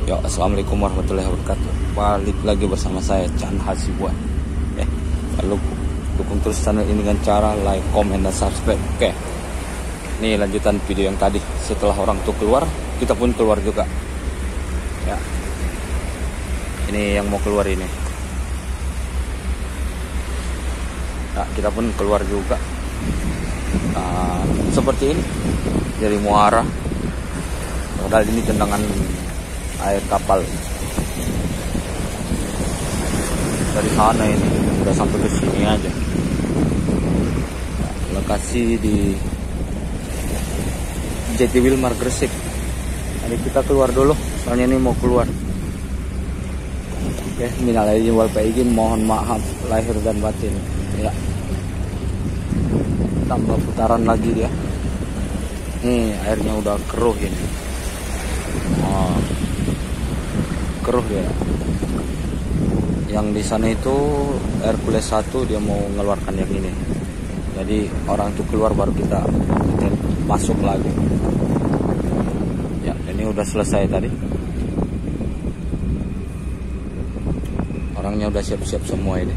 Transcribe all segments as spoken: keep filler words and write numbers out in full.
Ya, assalamualaikum warahmatullahi wabarakatuh. Balik lagi bersama saya Chan Hasibuan. Eh, lalu dukung terus channel ini dengan cara like, comment, dan subscribe. Oke. Ini lanjutan video yang tadi. Setelah orang tuh keluar, kita pun keluar juga. Ya. Ini yang mau keluar ini. Nah, kita pun keluar juga. Nah, seperti ini dari muara. Padahal ini tendangan air kapal dari sana, ini udah sampai ke sini aja. Nah, lokasi di Jati Wilmar Gresik. Jadi kita keluar dulu, soalnya ini mau keluar. Oke, minal aidin wal faizin, mohon maaf lahir dan batin. Ya, tambah putaran lagi dia. Nih airnya udah keruh ini. Oh, keruh ya. Yang di sana itu Hercules satu, dia mau mengeluarkan yang ini. Jadi orang itu keluar baru kita masuk lagi. Ya, ini udah selesai tadi. Orangnya udah siap-siap semua ini.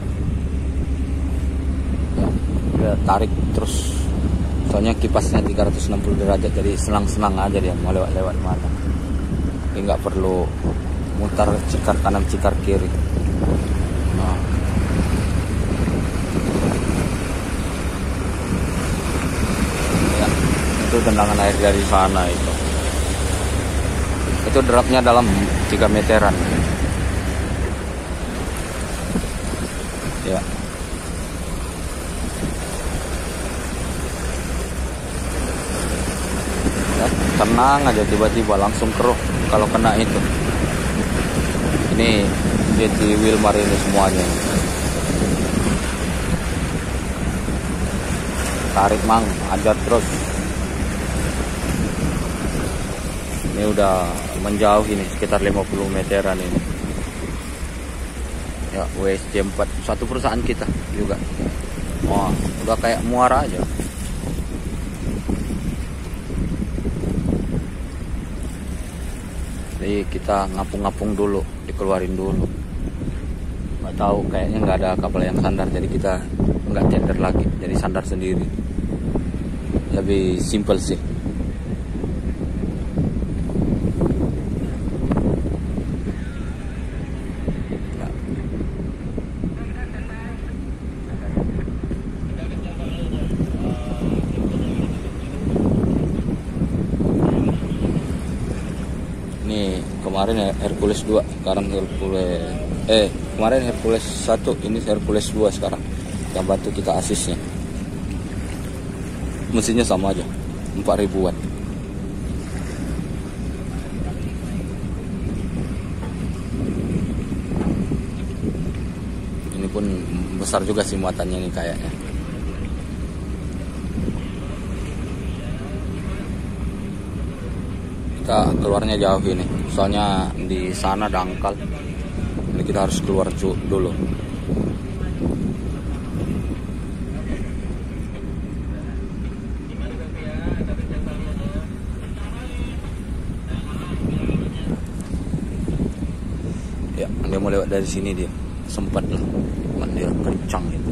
Ya, dia tarik terus. Soalnya kipasnya tiga ratus enam puluh derajat, jadi senang-senang aja dia mau lewat-lewat mana. Jadi nggak perlu mutar cikar kanan cikar kiri. Nah. Ya, itu tendangan air dari sana itu. Itu derapnya dalam tiga meteran. Ya. Ya, tenang aja, tiba-tiba langsung keruh kalau kena itu. Ini Jati Wilmar ini semuanya. Tarik mang, ajar terus. Ini udah menjauh ini, sekitar lima puluh meteran ini. Ya, W S J empat, satu perusahaan kita juga. Wah, udah kayak muara aja. Jadi kita ngapung-ngapung dulu, dikeluarin dulu. Nggak tahu, kayaknya nggak ada kapal yang sandar, jadi kita nggak tender lagi, jadi sandar sendiri. Lebih simple sih. Ya. Ini kemarin Hercules dua, sekarang Hercules eh kemarin Hercules satu, ini Hercules dua sekarang. Yang bantu kita asisnya. Mesinnya sama aja, empat ribuan. Ini pun besar juga sih muatannya ini kayaknya. Kita keluarnya jauh ini, soalnya di sana dangkal. Ini kita harus keluar dulu. Ya, dia mau lewat dari sini, dia sempat lah, dia kencang itu.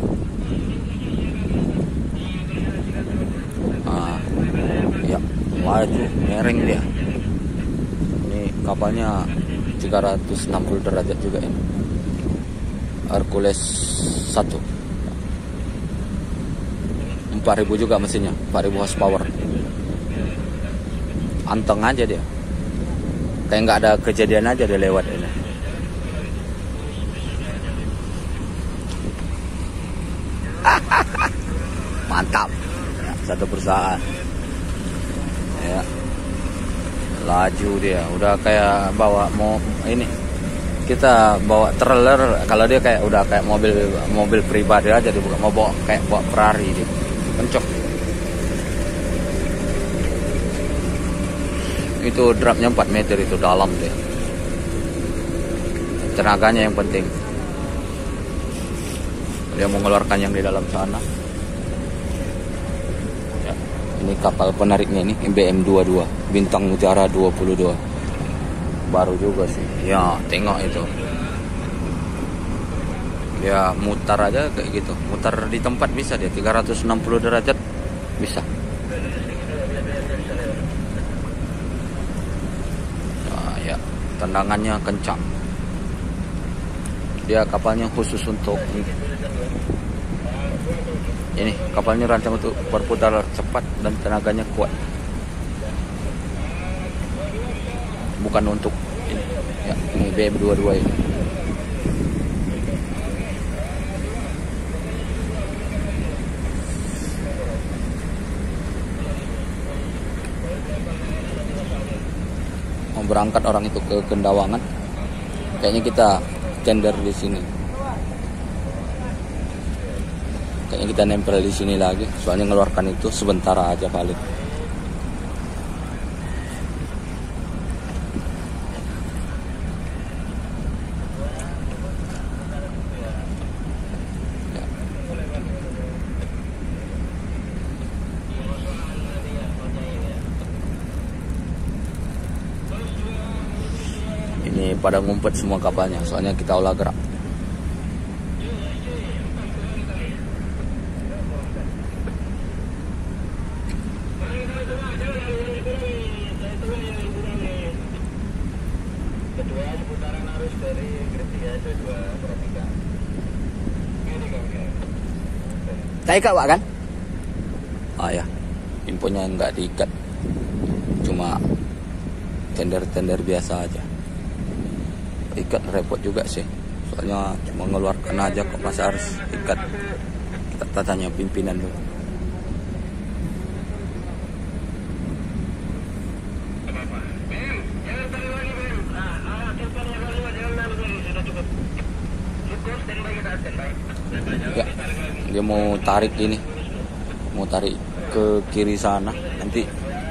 Ah, ya, laju mereng dia. Kapalnya tiga ratus enam puluh derajat juga ini. Hercules satu. empat ribu juga mesinnya, empat ribu horsepower. Anteng aja dia. Kayak nggak ada kejadian aja dia lewat ini. Mantap. Ya, satu perusahaan. Ya. Laju dia, udah kayak bawa mau ini, kita bawa trailer. Kalau dia kayak udah kayak mobil mobil pribadi aja, dia bukan mau bawa kayak bawa Ferrari dia, kencok. Itu drapnya empat meter, itu dalam dia. Tenaganya yang penting. Dia mau mengeluarkan yang di dalam sana. Ya, ini kapal penariknya ini B M dua puluh dua, Bintang Mutiara dua puluh dua. baru juga sih. Ya tengok itu, dia mutar aja kayak gitu, mutar di tempat bisa, dia tiga ratus enam puluh derajat bisa. Nah, ya tendangannya kencang, dia kapalnya khusus untuk ini, kapalnya rancang untuk berputar cepat dan tenaganya kuat, bukan untuk ini ya. Ini B M dua puluh dua ini. Mau berangkat orang itu ke Kendawangan, kayaknya kita tender di sini. Kayaknya kita nempel di sini lagi, soalnya ngeluarkan itu sebentar aja paling. Ya. Ini pada ngumpet semua kapalnya, soalnya kita olah gerak. Taika Pak kan? Ah ya, infonya nggak diikat, cuma tender-tender biasa aja. Ikat repot juga sih, soalnya cuma ngeluarkan aja kok, masa harus ikat. Kita tanya pimpinan dulu. Ya, dia mau tarik ini, mau tarik ke kiri sana, nanti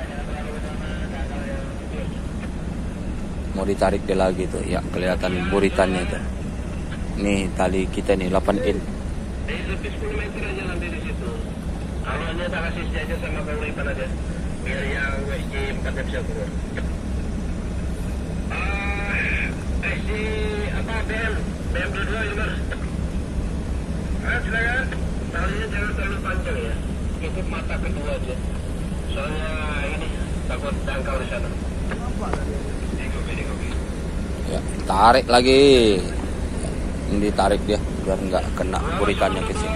mau ditarik dia lagi tuh, ya kelihatan buritannya itu. Nih tali kita nih delapan in. Lebih sepuluh meter aja nanti di situ. Kalau hanya tak kasih aja sama kau ipan aja, biar yang W J empatnya bisa keluar. Ah, eh si apa B M, B M dua dua ini. Ah silakan. Talinya jangan terlalu panjang ya, tutup mata kedua aja. Soalnya ini takut dangkal di sana. Ya, tarik lagi. Ini ditarik dia biar nggak kena buritannya ke sini.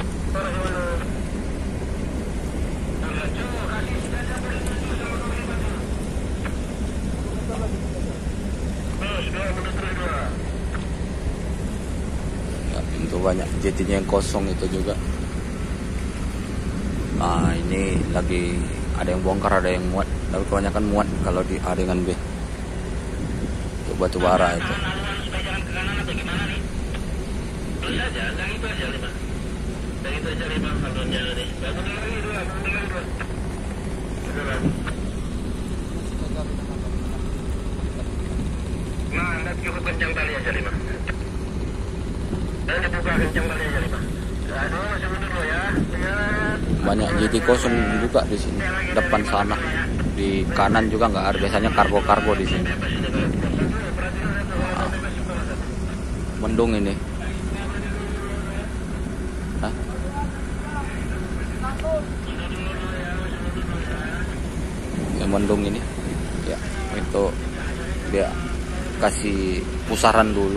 Ya, itu banyak jetinya yang kosong itu juga. Nah, ini lagi ada yang bongkar, ada yang muat. Tapi kebanyakan muat kalau di A dengan B. Itu batu bara itu. Nah, anda cukup kencang tali aja lima. Dan dibuka kencang tali aja lima. Aduh, masih dulu ya. Banyak jeti kosong juga di sini. Depan sana, di kanan juga nggak ada. Biasanya kargo-kargo di sini. Nah, mendung ini. Hah? Yang mendung ini, ya itu dia kasih pusaran dulu.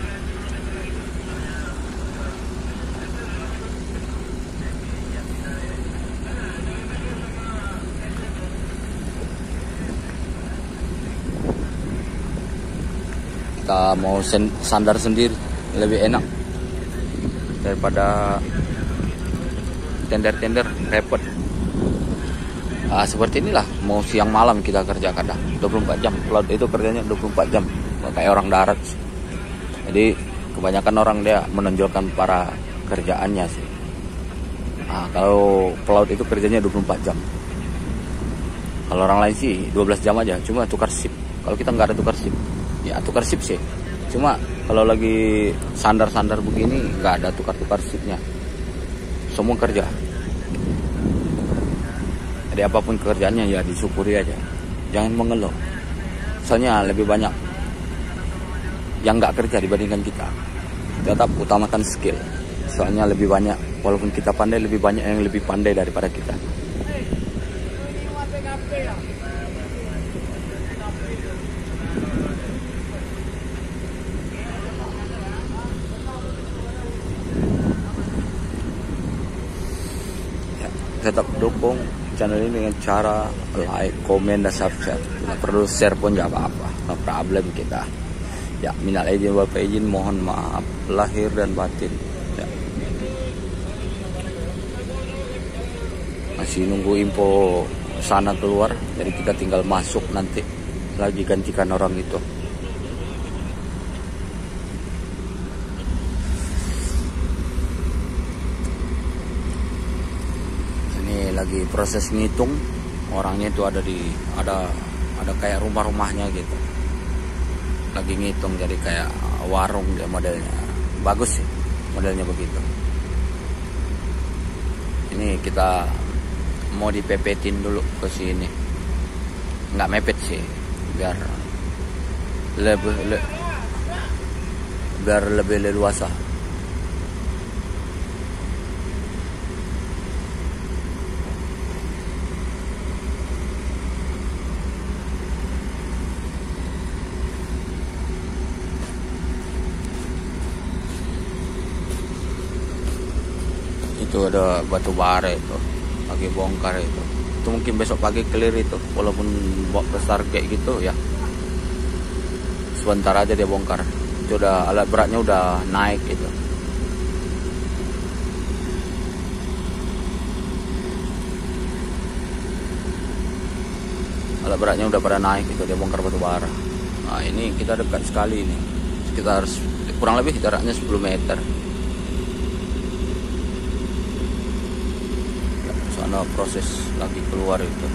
Kita mau sen sandar sendiri, lebih enak daripada tender-tender repot. Nah, seperti inilah mau siang malam kita kerja kadang dua puluh empat jam. Pelaut itu kerjanya dua puluh empat jam, kayak orang darat. Jadi kebanyakan orang dia menonjolkan para kerjaannya sih. Nah, kalau pelaut itu kerjanya dua puluh empat jam. Kalau orang lain sih dua belas jam aja, cuma tukar sip. Kalau kita nggak ada tukar sip, ya tukar sip sih. Cuma kalau lagi sandar-sandar begini nggak ada tukar-tukar sipnya. Semua kerja. Jadi apapun kerjaannya ya disyukuri aja. Jangan mengeluh. Soalnya lebih banyak yang nggak kerja dibandingkan kita. Tetap utamakan skill. Soalnya lebih banyak, walaupun kita pandai, lebih banyak yang lebih pandai daripada kita. Ya, tetap dukung channel ini dengan cara like, komen, dan subscribe. Tidak perlu share pun nggak apa-apa, no problem kita. Ya, minal izin wal faizin, mohon maaf lahir dan batin. Ya. Masih nunggu info sana keluar, jadi kita tinggal masuk nanti lagi gantikan orang itu. Ini lagi proses ngitung, orangnya itu ada di ada ada kayak rumah-rumahnya gitu. Lagi ngitung, jadi kayak warung dia modelnya. Bagus sih modelnya begitu. Ini kita mau dipepetin dulu ke sini, nggak mepet sih, biar lebih le, biar lebih leluasa. Itu ada batu bara itu lagi bongkar itu. Itu mungkin besok pagi clear itu, walaupun besar kayak gitu ya. Sebentar aja dia bongkar. Itu udah alat beratnya udah naik itu. Alat beratnya udah pada naik itu, dia bongkar batu bara. Nah, ini kita dekat sekali ini. Kita harus kurang lebih jaraknya sepuluh meter. Sana proses lagi keluar itu.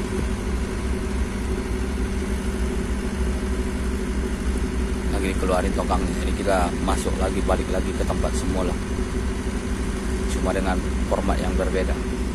Lagi dikeluarin tongkangnya. Jadi kita masuk lagi, balik lagi ke tempat semula. Cuma dengan format yang berbeda.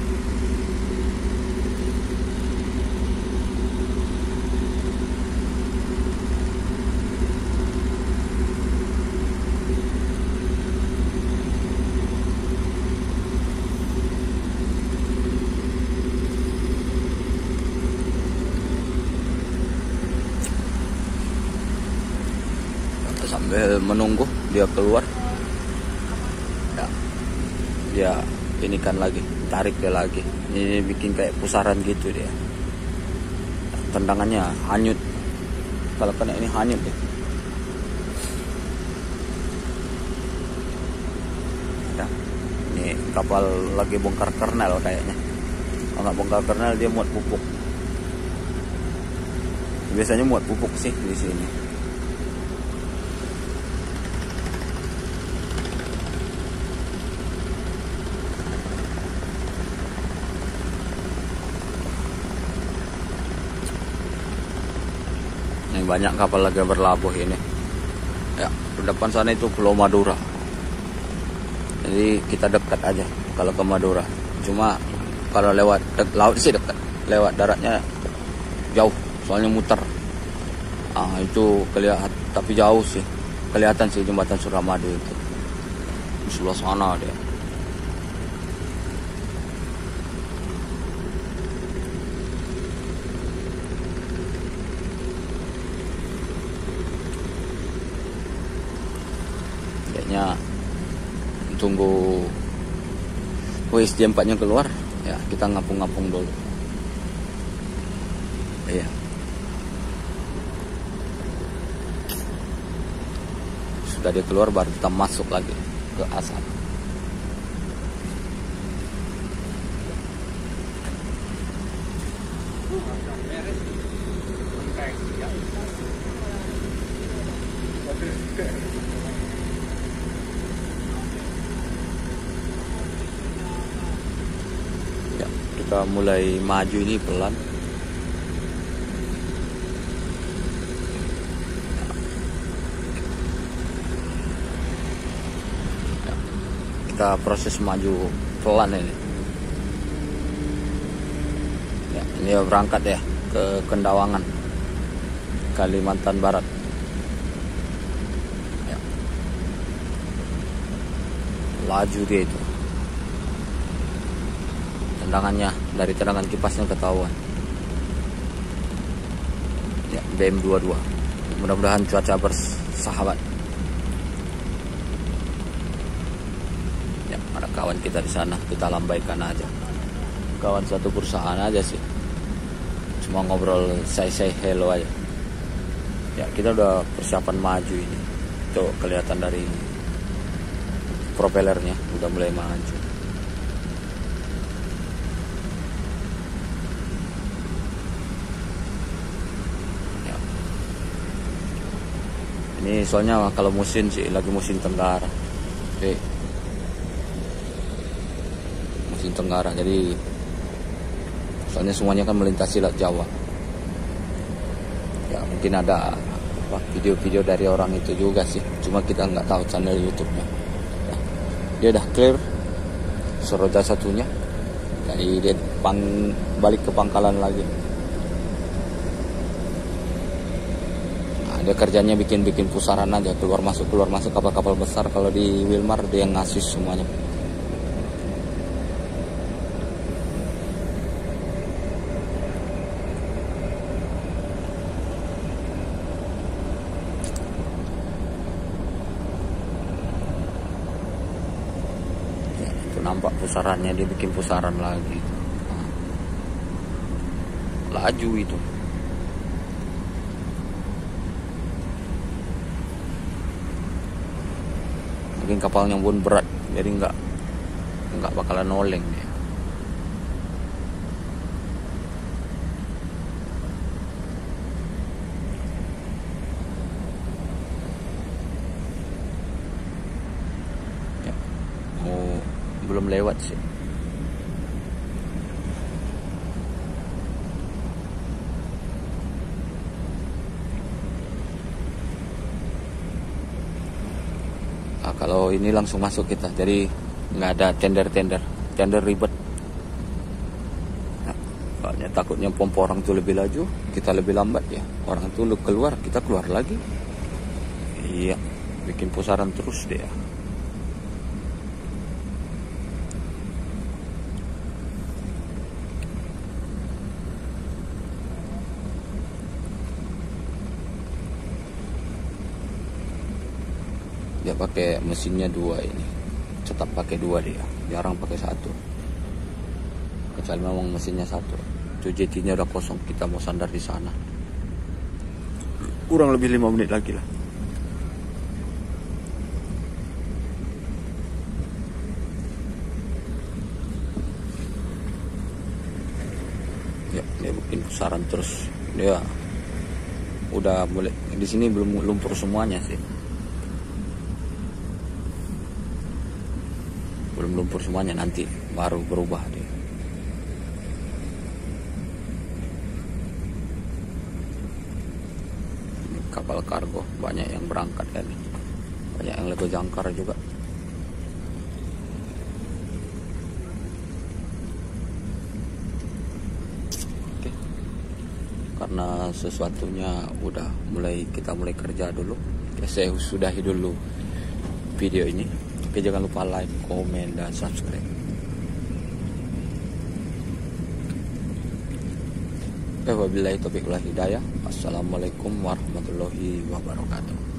Sambil menunggu dia keluar, ya, dia ini kan lagi tarik dia lagi. Ini bikin kayak pusaran gitu dia. Tendangannya hanyut. Kalau kena ini hanyut deh. Ya, ini kapal lagi bongkar kernel kayaknya. Kalau nggak bongkar kernel dia muat pupuk. Biasanya muat pupuk sih di sini. Banyak kapal lagi berlabuh ini. Ya, di depan sana itu Pulau Madura. Jadi kita dekat aja kalau ke Madura. Cuma kalau lewat laut sih dekat. Lewat daratnya jauh, soalnya muter. Ah, itu kelihatan, tapi jauh sih. Kelihatan sih jembatan Suramadu itu. Di sebelah sana dia. Tunggu W S J empat nya keluar, ya kita ngapung-ngapung dulu. Iya. Sudah dia keluar baru kita masuk lagi ke asap. Kita mulai maju ini pelan. Ya, kita proses maju pelan ini. Ya, ini berangkat ya ke Kendawangan, Kalimantan Barat. Ya. laju dia itu. Tendangannya dari tendangan kipasnya ketahuan. Ya, B M dua puluh dua. Mudah-mudahan cuaca bersahabat. Ya, ada kawan kita di sana, kita lambaikan aja. Kawan satu perusahaan aja sih. Cuma ngobrol say-say hello aja. Ya, kita udah persiapan maju ini. Tuh kelihatan dari ini. Propellernya udah mulai maju. Ya. Ini soalnya kalau musim sih lagi musim Tenggara. Oke. Musim Tenggara, jadi soalnya semuanya kan melintasi Laut Jawa. Ya mungkin ada video-video dari orang itu juga sih, cuma kita nggak tahu channel YouTube-nya. Nah, dia udah clear seroda satunya, jadi dia pang balik ke pangkalan lagi. Nah, dia kerjanya bikin-bikin pusaran aja, keluar masuk keluar masuk kapal-kapal besar. Kalau di Wilmar dia ngasis semuanya. Nampak pusarannya, dia bikin pusaran lagi. Nah, laju itu. Mungkin kapalnya pun berat, jadi nggak nggak bakalan oleng dia. Ya, mau belum lewat sih. Nah, kalau ini langsung masuk kita, jadi nggak ada tender-tender, tender ribet. Nah, soalnya takutnya pompa orang tuh lebih laju, kita lebih lambat ya. Orang tuh keluar, kita keluar lagi. Iya, bikin pusaran terus dia. Dia pakai mesinnya dua ini, tetap pakai dua dia, jarang pakai satu. Kecuali memang mesinnya satu. Itu jetinya udah kosong, kita mau sandar di sana. Kurang lebih lima menit lagi lah. Ya, dia bikin pusaran terus. Dia udah mulai di sini, belum lumpur semuanya sih. Belum lumpur semuanya, nanti baru berubah dia. Ini kapal kargo banyak yang berangkat kan, banyak yang lego jangkar juga. Oke, karena sesuatunya udah mulai, kita mulai kerja dulu ya, saya sudahi dulu video ini. Oke, jangan lupa like, komen, dan subscribe. Wabillahi taufiq wal hidayah. Assalamualaikum warahmatullahi wabarakatuh.